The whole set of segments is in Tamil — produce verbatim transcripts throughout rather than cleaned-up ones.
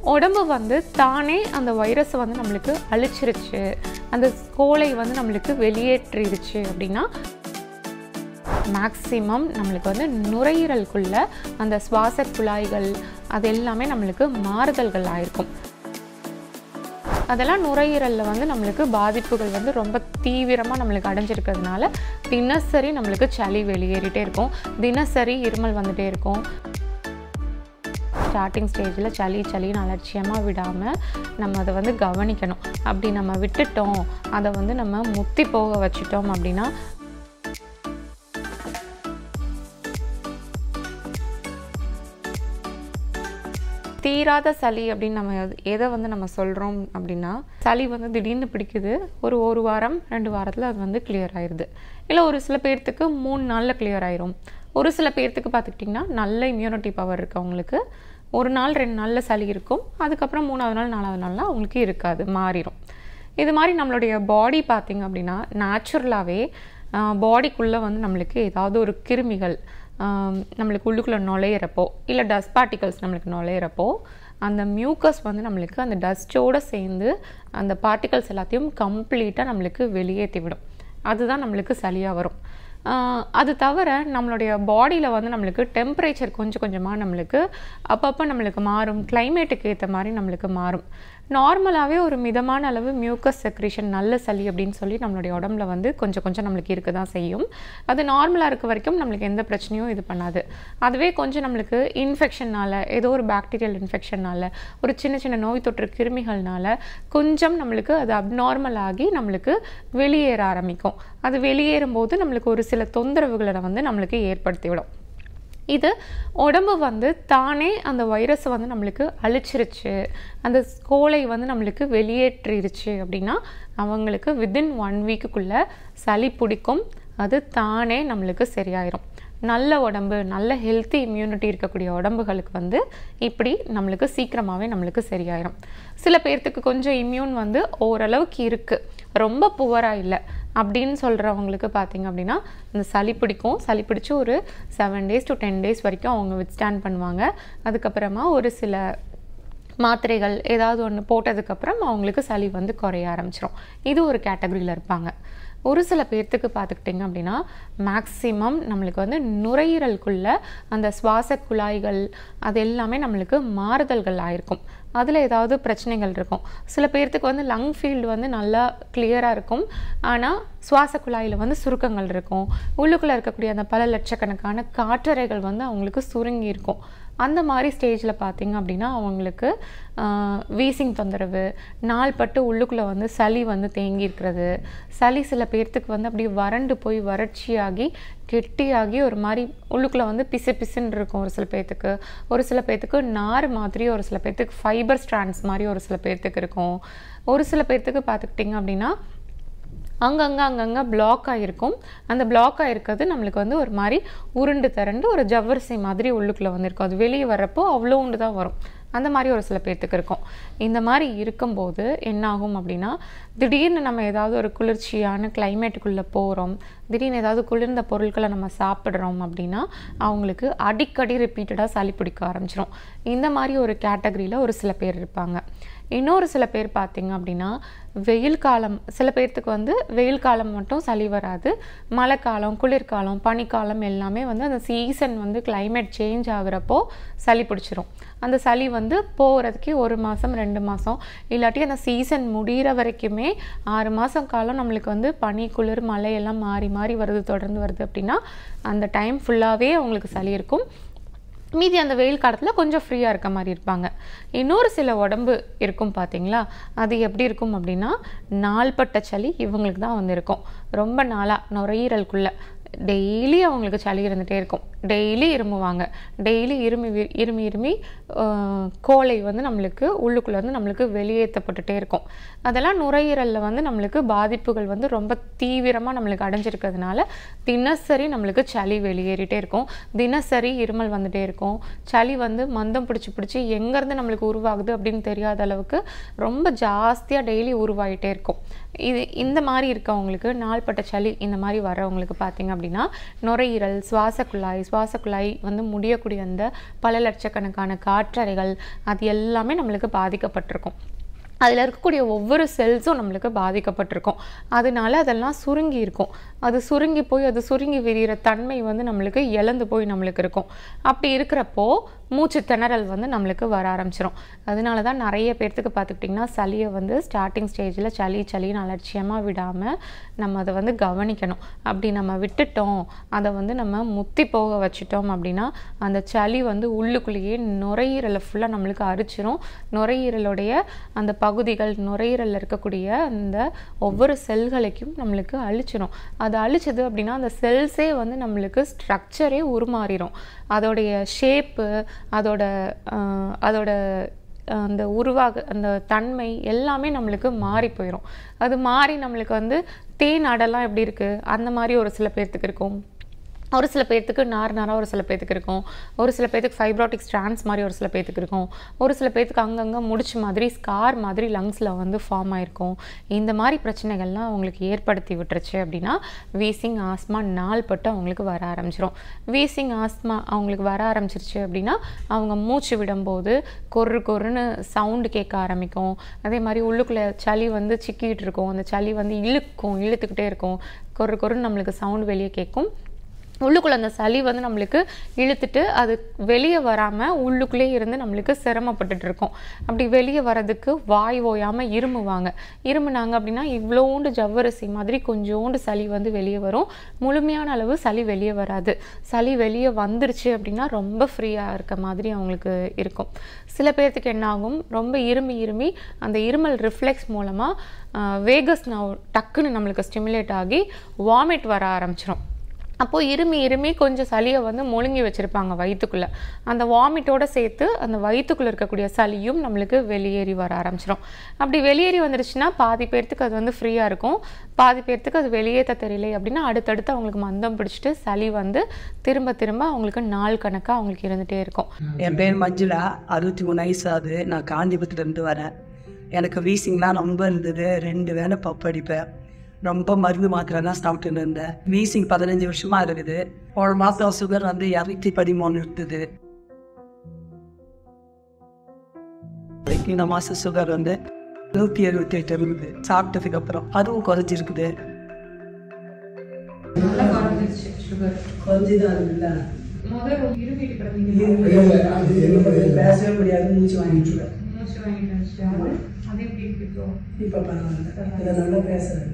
உடம்பு வந்து தானே அந்த வைரஸை வந்து நம்மளுக்கு அழிச்சிருச்சு, அந்த கோலை வந்து நம்மளுக்கு வெளியேற்றிடுச்சு அப்படின்னா மேக்ஸிமம் நம்மளுக்கு வந்து நுரையீரலுக்குள்ள அந்த சுவாச குழாய்கள் அது எல்லாமே நம்மளுக்கு மாறுதல்கள் ஆயிருக்கும். அதெல்லாம் நுரையீரலில் வந்து நம்மளுக்கு பாதிப்புகள் வந்து ரொம்ப தீவிரமாக நம்மளுக்கு அடைஞ்சிருக்கிறதுனால தினசரி நம்மளுக்கு சளி வெளியேறிட்டே இருக்கும், தினசரி இருமல் வந்துகிட்டே இருக்கும். ஸ்டார்டிங் ஸ்டேஜில் சளி சளின்னு அலட்சியமாக விடாமல் நம்ம அதை வந்து கவனிக்கணும். அப்படி நம்ம விட்டுட்டோம், அதை வந்து நம்ம முத்தி போக வச்சுட்டோம் அப்படின்னா தீராத சளி அப்படின்னு நம்ம எதை வந்து நம்ம சொல்கிறோம் அப்படின்னா, சளி வந்து திடீர்னு பிடிக்குது, ஒரு ஒரு வாரம் ரெண்டு வாரத்தில் அது வந்து கிளியர் ஆயிடுது. இல்லை ஒரு சில பேர்த்துக்கு மூணு நாளில் கிளியர் ஆயிரும். ஒரு சில பேர்த்துக்கு பார்த்துக்கிட்டிங்கன்னா நல்ல இம்யூனிட்டி பவர் இருக்கவங்களுக்கு ஒரு நாள் ரெண்டு நாளில் சளி இருக்கும், அதுக்கப்புறம் மூணாவது நாள் நாலாவது நாள்லாம் அவங்களுக்கு இருக்காது, மாறிடும். இது மாதிரி நம்மளுடைய பாடி பார்த்திங்க அப்படின்னா நேச்சுரலாகவே பாடிக்குள்ளே வந்து நம்மளுக்கு ஏதாவது ஒரு கிருமிகள் நம்மளுக்கு உள்ளுக்குள்ளே நுழையிறப்போ இல்லை டஸ்ட் பார்ட்டிகல்ஸ் நம்மளுக்கு நுழையிறப்போ அந்த மியூக்கஸ் வந்து நம்மளுக்கு அந்த டஸ்ட்டோடு சேர்ந்து அந்த பார்ட்டிகல்ஸ் எல்லாத்தையும் கம்ப்ளீட்டாக நம்மளுக்கு வெளியேற்றி விடும். அதுதான் நம்மளுக்கு சளியாக வரும். அது தவிர நம்மளுடைய பாடியில் வந்து நம்மளுக்கு டெம்பரேச்சர் கொஞ்சம் கொஞ்சமாக நம்மளுக்கு அப்பப்போ நம்மளுக்கு மாறும், கிளைமேட்டுக்கு ஏற்ற மாதிரி நம்மளுக்கு மாறும். நார்மலாகவே ஒரு மிதமான அளவு மியூக்கஸ் செக்ரேஷன் நல்ல சளி அப்படின்னு சொல்லி நம்மளுடைய உடம்புல வந்து கொஞ்சம் கொஞ்சம் நம்மளுக்கு இருக்க தான் செய்யும். அது நார்மலாக இருக்க வரைக்கும் நம்மளுக்கு எந்த பிரச்சனையும் இது பண்ணாது. அதுவே கொஞ்சம் நம்மளுக்கு இன்ஃபெக்ஷனால், ஏதோ ஒரு பாக்டீரியல் இன்ஃபெக்ஷனால், ஒரு சின்ன சின்ன நோய் தொற்று கிருமிகள்னால கொஞ்சம் நம்மளுக்கு அது அப்நார்மல் ஆகி நம்மளுக்கு வெளியேற ஆரம்பிக்கும். அது வெளியேறும்போது நம்மளுக்கு ஒரு சில தொந்தரவுகளை வந்து நம்மளுக்கு ஏற்படுத்திவிடும். இது உடம்பு வந்து தானே அந்த வைரஸை வந்து நம்மளுக்கு அழிச்சிருச்சு, அந்த கோலை வந்து நம்மளுக்கு வெளியேற்றிடுச்சு அப்படின்னா அவங்களுக்கு வித்தின் ஒன் வீக்குக்குள்ளே சளி பிடிக்கும், அது தானே நம்மளுக்கு சரியாயிரும். நல்ல உடம்பு, நல்ல ஹெல்த்தி இம்யூனிட்டி இருக்கக்கூடிய உடம்புகளுக்கு வந்து இப்படி நம்மளுக்கு சீக்கிரமாகவே நம்மளுக்கு சரியாயிரும். சில பேர்த்துக்கு கொஞ்சம் இம்யூன் வந்து ஓரளவுக்கு இருக்குது, ரொம்ப புவராக இல்லை அப்படின்னு சொல்கிறவங்களுக்கு பார்த்திங்க அப்படின்னா இந்த சளி பிடிக்கும், சளி பிடிச்சி ஒரு seven days to ten days வரைக்கும் அவங்க வித்ஸ்டாண்ட் பண்ணுவாங்க. அதுக்கப்புறமா ஒரு சில மாத்திரைகள் ஏதாவது ஒன்று போட்டதுக்கப்புறம் அவங்களுக்கு சளி வந்து குறைய ஆரம்பிச்சிடும். இது ஒரு கேட்டகரியில் இருப்பாங்க. ஒரு சில பேர்த்துக்கு பார்த்துக்கிட்டிங்க அப்படின்னா மேக்ஸிமம் நம்மளுக்கு வந்து நுரையீரலுக்குள்ள அந்த சுவாச குழாய்கள் அது எல்லாமே நம்மளுக்கு மாறுதல்கள் ஆயிருக்கும், அதில் ஏதாவது பிரச்சனைகள் இருக்கும். சில பேர்த்துக்கு வந்து லங் ஃபீல்டு வந்து நல்லா கிளியராக இருக்கும், ஆனால் சுவாச குழாயில் வந்து சுருக்கங்கள் இருக்கும். உள்ளுக்குள்ளே இருக்கக்கூடிய அந்த பல லட்சக்கணக்கான காற்றறைகள் வந்து அவங்களுக்கு சுருங்கி இருக்கும். அந்த மாதிரி ஸ்டேஜில் பார்த்திங்க அப்படின்னா அவங்களுக்கு வீசிங் தொந்தரவு, நாள்பட்டு உள்ளுக்குள்ளே வந்து சளி வந்து தேங்கி இருக்கிறது, சளி சில பேர்த்துக்கு வந்து அப்படியே வறண்டு போய் வறட்சியாகி கெட்டியாகி ஒரு மாதிரி உள்ளுக்குள்ளே வந்து பிசு பிசுன்னு இருக்கும் ஒரு சில பேர்த்துக்கு. ஒரு சில பேர்த்துக்கு நார் மாதிரி, ஒரு சில பேர்த்துக்கு ஃபைபர் ஸ்ட்ராண்ட்ஸ் மாதிரி ஒரு சில பேர்த்துக்கு இருக்கும். ஒரு சில பேர்த்துக்கு பார்த்துக்கிட்டிங்க அப்படின்னா அங்கங்கே அங்கங்கே பிளாக் ஆகிருக்கும். அந்த பிளாக் ஆகிருக்கிறது நம்மளுக்கு வந்து ஒரு மாதிரி உருண்டு திரண்டு ஒரு ஜவ்வரிசை மாதிரி உள்ளுக்குள்ளே வந்துருக்கும். அது வெளியே வர்றப்போ அவ்வளோ உண்டு தான் வரும். அந்த மாதிரி ஒரு சில பேர்த்துக்கு இருக்கும். இந்த மாதிரி இருக்கும்போது என்னாகும் அப்படின்னா திடீர்னு நம்ம ஏதாவது ஒரு குளிர்ச்சியான கிளைமேட்டுக்குள்ளே போகிறோம், திடீர்னு ஏதாவது குளிர்ந்த பொருட்களை நம்ம சாப்பிட்றோம் அப்படின்னா அவங்களுக்கு அடிக்கடி ரிப்பீட்டடாக சளி பிடிக்க ஆரம்பிச்சிடும். இந்த மாதிரி ஒரு கேட்டகரியில் ஒரு சில பேர் இருப்பாங்க. இன்னொரு சில பேர் பார்த்திங்க அப்படின்னா வெயில் காலம், சில பேர்த்துக்கு வந்து வெயில் காலம் மட்டும் சளி வராது, மழை காலம், குளிர்காலம், பனிக்காலம் எல்லாமே வந்து அந்த சீசன் வந்து கிளைமேட் சேஞ்ச் ஆகுறப்போ சளி பிடிச்சிரும். அந்த சளி வந்து போகிறதுக்கே ஒரு மாதம் ரெண்டு மாதம் இல்லாட்டி அந்த சீசன் முடிகிற வரைக்குமே ஆறு மாதம் காலம் நம்மளுக்கு வந்து பனி குளிர் மழை எல்லாம் மாறி மாறி வருது, தொடர்ந்து வருது அப்படின்னா அந்த டைம் ஃபுல்லாகவே அவங்களுக்கு சளி இருக்கும். மீதி அந்த வெயில் காலத்தில் கொஞ்சம் ஃப்ரீயாக இருக்க மாதிரி இருப்பாங்க. இன்னொரு சில உடம்பு இருக்கும் பார்த்திங்களா, அது எப்படி இருக்கும் அப்படின்னா நாள்பட்ட சளி இவங்களுக்கு தான் வந்து இருக்கும். ரொம்ப நாளாக நுரையீரலுக்குள்ளே டெய்லி அவங்களுக்கு சளி இருந்துகிட்டே இருக்கும், டெய்லி இருமுவாங்க, டெய்லி இருமி இருமி இருமி கோலை வந்து நம்மளுக்கு உள்ளுக்குள்ளே வந்து நம்மளுக்கு வெளியேற்றப்பட்டுட்டே இருக்கும். அதெல்லாம் நுரையீரலில் வந்து நம்மளுக்கு பாதிப்புகள் வந்து ரொம்ப தீவிரமாக நம்மளுக்கு அடைஞ்சிருக்கிறதுனால தினசரி நம்மளுக்கு சளி வெளியேறிட்டே இருக்கும், தினசரி இருமல் வந்துகிட்டே இருக்கும். சளி வந்து மந்தம் பிடிச்சி பிடிச்சி எங்கேருந்து நம்மளுக்கு உருவாகுது அப்படின்னு தெரியாத அளவுக்கு ரொம்ப ஜாஸ்தியாக டெய்லி உருவாகிட்டே இருக்கும். இது இந்த மாதிரி இருக்கவங்களுக்கு நாள்பட்ட சளி இந்த மாதிரி வரவங்களுக்கு பார்த்திங்க அப்படின்னா நுரையீரல், சுவாச குழாய் சுவாச குழாய் வந்து முடியக்கூடிய அந்த பல லட்சக்கணக்கான காற்றறைகள் அது எல்லாமே நம்மளுக்கு பாதிக்கப்பட்டிருக்கும். அதில் இருக்கக்கூடிய ஒவ்வொரு செல்ஸும் நம்மளுக்கு பாதிக்கப்பட்டிருக்கும். அதனால அதெல்லாம் சுருங்கி இருக்கும். அது சுருங்கி போய் அது சுருங்கி விரிகிற தன்மை வந்து நம்மளுக்கு இழந்து போய் நம்மளுக்கு இருக்கும். அப்படி இருக்கிறப்போ மூச்சு திணறல் வந்து நம்மளுக்கு வர ஆரம்பிச்சிடும். அதனால தான் நிறைய பேர்த்துக்கு பார்த்துக்கிட்டிங்கன்னா சளியை வந்து ஸ்டார்டிங் ஸ்டேஜில் சளி சளின்னு அலட்சியமாக விடாமல் நம்ம அதை வந்து கவனிக்கணும். அப்படி நம்ம விட்டுட்டோம், அதை வந்து நம்ம முத்தி போக வச்சுட்டோம் அப்படின்னா அந்த சளி வந்து உள்ளுக்குள்ளேயே நுரையீரலை ஃபுல்லாக நம்மளுக்கு அரிச்சிரும். நுரையீரலுடைய அந்த பகுதிகள் நுரையீரலில் இருக்கக்கூடிய அந்த ஒவ்வொரு செல்களையும் நம்மளுக்கு அழிச்சிடும். அது அழிச்சது அப்படின்னா அந்த செல்ஸே வந்து நம்மளுக்கு ஸ்ட்ரக்சரே உருமாறிடும். அதோடைய ஷேப்பு அதோட அதோட அந்த உருவாக அந்த தன்மை எல்லாமே நம்மளுக்கு மாறி போயிடும். அது மாறி நம்மளுக்கு வந்து தேன் அடெல்லாம் எப்படி இருக்குது அந்த மாதிரி ஒரு சில பேர்த்துக்கு இருக்கும். ஒரு சில பேர்த்துக்கு நார் நாராக ஒரு சில பேர்த்துக்கு இருக்கும். ஒரு சில பேர்த்துக்கு ஃபைப்ராட்டிக் ஸ்ட்ராண்ட்ஸ் மாதிரி ஒரு சில பேர்த்துக்கு இருக்கும். ஒரு சில பேர்த்துக்கு அங்கங்கே முடிச்சு மாதிரி ஸ்கார் மாதிரி லங்ஸில் வந்து ஃபார்ம் ஆகிருக்கும். இந்த மாதிரி பிரச்சனைகள்லாம் அவங்களுக்கு ஏற்படுத்தி விட்டுருச்சு அப்படின்னா வீசிங் ஆஸ்மா நாள்பட்டு அவங்களுக்கு வர ஆரம்பிச்சிடும். வீசிங் ஆஸ்மா அவங்களுக்கு வர ஆரம்பிச்சிருச்சு அப்படின்னா அவங்க மூச்சு விடும்போது கொரு கொருன்னு சவுண்டு கேட்க ஆரம்பிக்கும். அதே மாதிரி உள்ளுக்குள்ளே சளி வந்து சிக்கிட்டு இருக்கும். அந்த சளி வந்து இழுக்கும் இழுத்துக்கிட்டே இருக்கும். கொரு கொருன்னு நம்மளுக்கு சவுண்டு வெளியே கேட்கும். உள்ளுக்குள்ளே அந்த சளி வந்து நம்மளுக்கு இழுத்துட்டு அது வெளியே வராமல் உள்ளுக்குள்ளே இருந்து நம்மளுக்கு சிரமப்பட்டுட்டு இருக்கோம். அப்படி வெளியே வர்றதுக்கு வாய் ஓயாமல் இருமுவாங்க. இருமுனாங்க அப்படின்னா இவ்வளோண்டு ஜவ்வரிசி மாதிரி கொஞ்சோண்டு சளி வந்து வெளியே வரும். முழுமையான அளவு சளி வெளியே வராது. சளி வெளியே வந்துருச்சு அப்படின்னா ரொம்ப ஃப்ரீயாக இருக்க மாதிரி அவங்களுக்கு இருக்கும். சில பேர்த்துக்கு என்ன ஆகும், ரொம்ப இருமி இருமி அந்த இருமல் ரிஃப்ளெக்ஸ் மூலமாக வேகஸ் நர்வ் டக்குன்னு நம்மளுக்கு ஸ்டிமுலேட் ஆகி வாமிட் வர ஆரம்பிச்சிடும். அப்போது இருமி இருமி கொஞ்சம் சளியை வந்து முழுங்கி வச்சுருப்பாங்க வயிற்றுக்குள்ளே. அந்த வாமிட்டோடு சேர்த்து அந்த வயிற்றுக்குள்ளே இருக்கக்கூடிய சளியும் நம்மளுக்கு வெளியேறி வர ஆரம்பிச்சிடும். அப்படி வெளியேறி வந்துருச்சுன்னா பாதி பேர்த்துக்கு அது வந்து ஃப்ரீயாக இருக்கும். பாதி பேர்த்துக்கு அது வெளியேற்ற தெரியல அப்படின்னா அடுத்தடுத்து அவங்களுக்கு மந்தம் பிடிச்சிட்டு சளி வந்து திரும்ப திரும்ப அவங்களுக்கு நாள் கணக்காக அவங்களுக்கு இருந்துகிட்டே இருக்கும். என் பேர் மஞ்சுளா, அறுபத்தி மூணு வயசு ஆகுது. நான் காஞ்சிபுரத்துலேருந்து வரேன். எனக்கு வீசிங்லாம் ரொம்ப இருந்தது. ரெண்டு வேளை பப்பு அடிப்பேன். ரொம்ப மருந்து மாத்திரை தான் சாப்பிட்டுன்னு இருந்தேன். வீசிங் பதினஞ்சு வருஷமாக இருக்குது. ஒரு மாதம் சுகர் வந்து இரநூத்தி பதிமூணு இருந்தது. இந்த மாதம் சுகர் வந்து நூற்றி எழுபத்தி எட்டு இருந்தது. சாப்பிட்டதுக்கு அப்புறம் அதுவும் குறைஞ்சிருக்குது. பேசவே முடியாது, மூச்சு வாங்கிட்டு இப்போ பரவாயில்ல, நல்லா பேசுறேன்.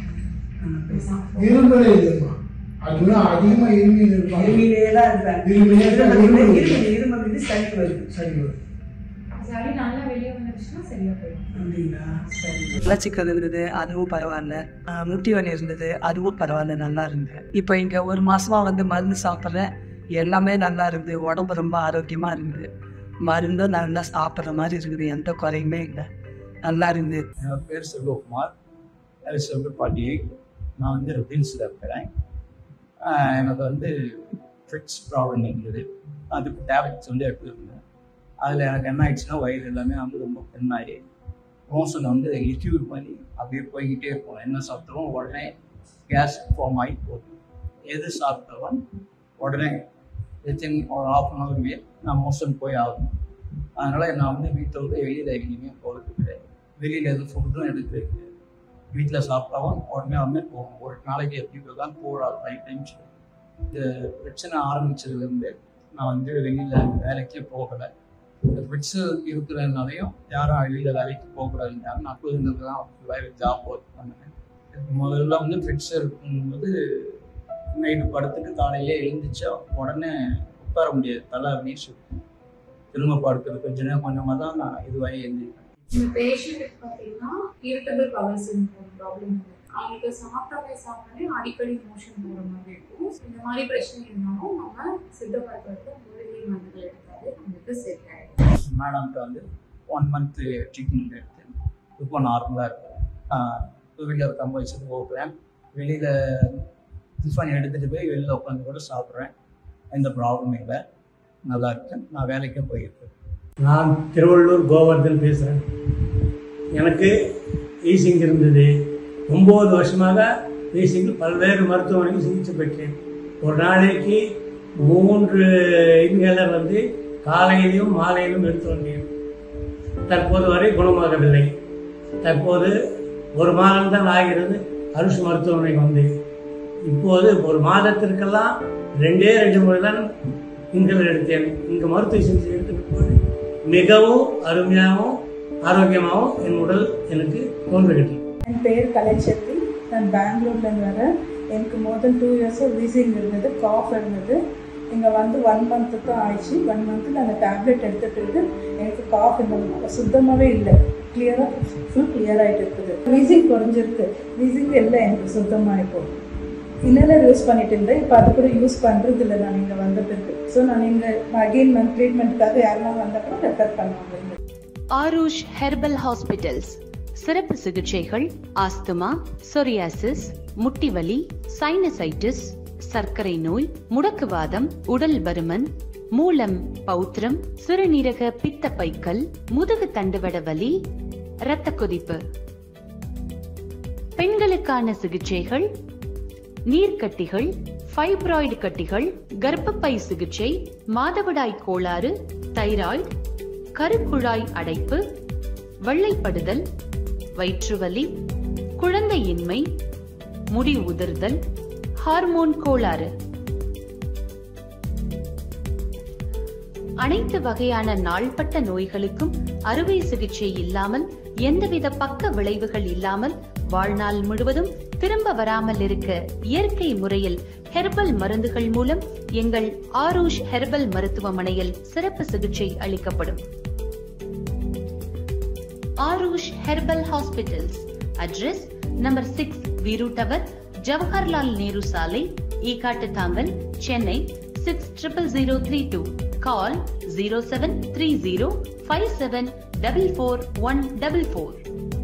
இருமலே இல்லைம்மா, அதுதான் அதிகமாக இருமி இருப்பாங்க. இருமிலே தான் இருப்பேன். இருமிலே இருமல் இது சளி வருது. சளி வருது. சளி நல்லா வெளியே வந்துருச்சுன்னா சரியா போயிடும். அப்படிங்களா? சரி. மலச்சிக்கல் இருந்தது, அதுவும் பரவாயில்ல. முட்டி வலி இருந்தது, அதுவும் பரவாயில்ல, நல்லா இருந்தது. இப்போ இங்கே ஒரு மாசமா வந்து மருந்து சாப்பிட்றேன். எல்லாமே நல்லா இருக்குது. உடம்பு ரொம்ப ஆரோக்கியமாக இருக்குது. மருந்தும் நல்லா சாப்பிட்ற மாதிரி இருக்குது. எந்த குறையுமே இல்லை, நல்லா இருந்து. என் பேர் செல்வகுமார், செல்வ பாட்டி. நான் வந்து ரிபின்ஸில் இருக்கிறேன். எனக்கு வந்து ஃபிட்ஸ் ப்ராப்ளம் இருந்தது. அதுக்கு டேப்லெட்ஸ் வந்து எடுத்துருந்தேன். அதில் எனக்கு என்ன ஆயிடுச்சுன்னா வயிறு எல்லாமே வந்து ரொம்ப பெண்ணாகி மோஷன் வந்து லிக்யூட் பண்ணி அப்படியே போய்கிட்டே இருக்கும். என்ன சாப்பிட்டாலும் உடனே கேஸ் ஃபார்ம் ஆகி போகுது. எது சாப்பிட்டாலும் உடனே வித்தின் ஒரு ஹாஃப் அன் ஹவர்மே நான் மோஷன் போய் ஆகணும். அதனால் நான் வந்து வீட்டை விட்டு வெளியில் எங்கேயுமே போகிறது கிடையாது. வெளியில் எதுவும் ஃபுட்டும் எடுத்து வீட்டில் சாப்பிட்டாலும் உடனே வந்து போகும். ஒரு நாளைக்கு எப்படி தான் போடாது ஃபைவ் டைம்ஸ். இந்த பிரச்சனை ஆரம்பித்ததுலேருந்து நான் வந்து வெளியில் வேலைக்கே போகலை. இந்த ஃபிட்ஸு இருக்கிறதுனாலையும் யாரும் வெளியில் வேலைக்கு போகக்கூடாதுன்றாங்க. நான் புரிந்தது தான் வேலை ஜாப் ஒர்க் பண்ணேன். முதல்ல வந்து ஃபிட்ஸ் இருக்கும்போது நைட்டு படுத்துட்டு காலையிலே எழுந்திரிச்சா உடனே உட்கார முடியாது, தலை அப்படின்னு சுற்றும். திரும்ப படுக்கிறது கொஞ்ச நேரம் கொஞ்சமாக தான் நான் இதுவாகி எழுந்திருக்கேன். இந்த பேஷண்ட்டுக்கு பார்த்தீங்கன்னா இரிட்டபிள் பவல் சிண்ட்ரோம் ப்ராப்ளம் இருக்குது. அவங்களுக்கு சாப்பிட்டாலே சாப்பிட்டாலே அடிக்கடி மோஷன் போகிற மாதிரி இருக்கும். இந்த மாதிரி பிரச்சனை இருந்தாலும் நம்ம சித்த மருத்துவத்தை மூலிகை மருந்துகள் எடுத்தாலே நம்மளுக்கு செட் ஆகிடும். மேடம்கிட்ட வந்து ஒன் மந்த்து ட்ரீட்மெண்ட் எடுத்து இப்போ நார்மலாக இருக்கேன். டூ வீலர் கம்ப வச்சுட்டு போகிறேன். வெளியில் டிஃபன் எடுத்துகிட்டு போய் வெளியில் உட்காந்து கூட சாப்பிட்றேன். எந்த ப்ராப்ளமும் இல்லை, நல்லா இருக்கேன். நான் வேலைக்கே போயிருக்கேன். நான் திருவள்ளூர் கோவர்தன் பேசுகிறேன். எனக்கு ஈசிங் இருந்தது. ஒம்பது வருஷமாக வீசிங்கில் பல்வேறு மருத்துவமனைக்கு சிகிச்சை பெற்றேன். ஒரு நாளைக்கு மூன்று இன்ஹேலர் வந்து காலையிலும் மாலையிலும் எடுத்து வந்தேன். தற்போது வரை குணமாகவில்லை. தற்போது ஒரு மாதம் தான் ஆகிறது அருஷ் மருத்துவமனைக்கு வந்தேன். இப்போது ஒரு மாதத்திற்கெல்லாம் ரெண்டே ரெண்டு முறை தான் இன்ஹேலர் எடுத்தேன். இங்கே மருத்துவ சிகிச்சை எடுத்துக்கிட்டு மிகவும் அருமையாகவும் ஆரோக்கியமாகவும் என் உடல் எனக்கு தோன்றுகிறது. என் பேர் கலைச்செல்வி. நான் பெங்களூர்லேருந்து வரேன். எனக்கு மோர் தென் டூ இயர்ஸாக வீசிங் இருந்தது, காஃப் இருந்தது. இங்கே வந்து ஒன் மந்த்து தான் ஆயிடுச்சு. ஒன் மந்த்தில் அந்த டேப்லெட் எடுத்துகிட்டு எனக்கு காஃப் இந்த சுத்தமாகவே இல்லை, கிளியராக ஃபுல் கிளியர் ஆகிட்டு இருக்குது. வீசிங் குறைஞ்சிருக்கு, வீசிங் எல்லாம் எனக்கு சுத்தமாக இப்போ இன்னெல்லாம் யூஸ் பண்ணிட்டு இருந்தேன். இப்போ அது கூட யூஸ் பண்ணுறது இல்லை நான் இங்கே வந்த பிறகு. ஸோ நான் இங்கே அகெயின் நான் ட்ரீட்மெண்ட்டுக்காக யாரெல்லாம் வந்தால் கூட ரெஃபர் பண்ணுவாங்க. ஆருஷ் ஹெர்பல் ஹாஸ்பிட்டல்ஸ் சிறப்பு சிகிச்சைகள் ஆஸ்துமா, சொரியாசிஸ், முட்டிவலி, சைனசைட்டிஸ், சர்க்கரை நோய், முடக்குவாதம், உடல் பருமன், மூலம், பௌத்திரம், சிறுநீரக பித்தப்பைக்கல், முதுகு தண்டுவட வலி, இரத்த கொதிப்பு. பெண்களுக்கான சிகிச்சைகள் நீர்க்கட்டிகள், ஃபைப்ராய்டு கட்டிகள், கர்ப்பப்பை சிகிச்சை, மாதவிடாய் கோளாறு, தைராய்டு, கருக்குழாய் அடைப்பு, வெள்ளைப்படுதல், வயிற்றுவலி, குழந்தையின்மை, முடி உதிர்தல், ஹார்மோன் கோளாறு. அனைத்து வகையான நாள்பட்ட நோய்களுக்கும் அறுவை சிகிச்சை இல்லாமல், எந்தவித பக்க விளைவுகள் இல்லாமல், வாழ்நாள் முழுவதும் திரும்ப வராமல் இருக்க இயற்கை முறையில் ஹெர்பல் மருந்துகள் மூலம் எங்கள் ஆருஷ் ஹெர்பல் மருத்துவமனையில் சிறப்பு சிகிச்சை அளிக்கப்படும். Aarush herbal hospitals. Address number six Veeru tower, Jawaharlal Nehru சாலை, Ekkattuthangal, Chennai six triple zero three two. Call zero seven three zero five seven double four one double four.